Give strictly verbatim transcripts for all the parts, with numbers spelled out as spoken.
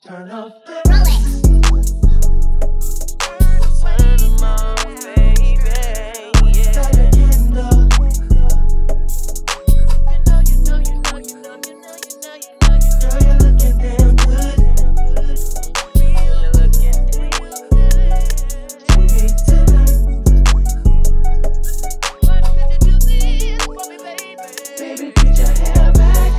Turn off the Rolex. Turn them off, baby. Yeah. Light a candle. You know, you know, you know, you know, you know, you know, you know, you know. Girl, you're looking damn good. You're looking damn good. Sweet tonight. Why could you do this for me, baby? Baby, get your hair back.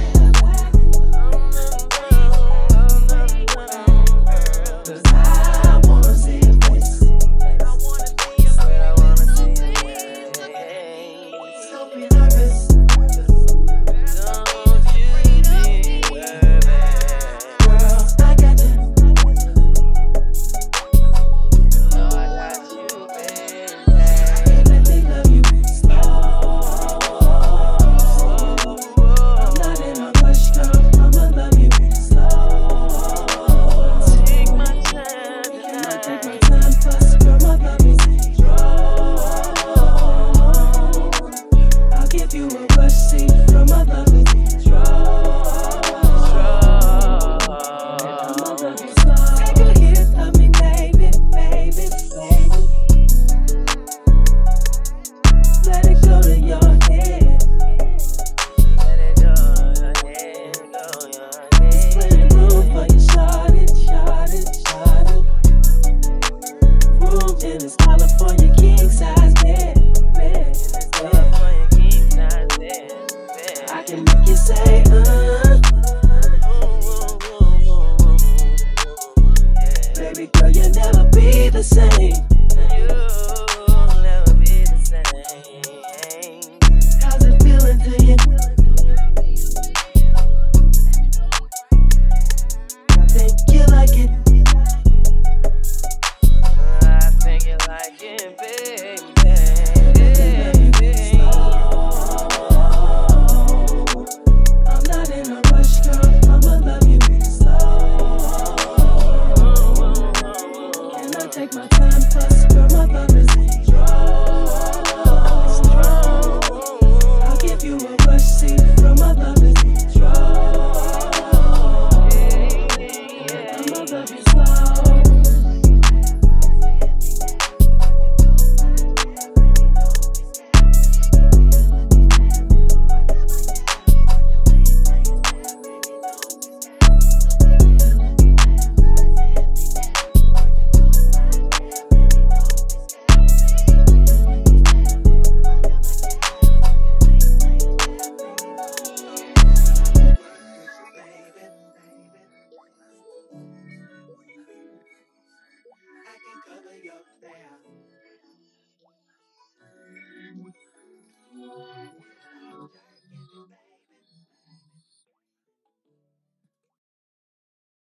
Take my time, plus girl, my love is strong. I'll give you a rush, see, girl, my love is strong. Yeah, my love is slow. I can cover your hair.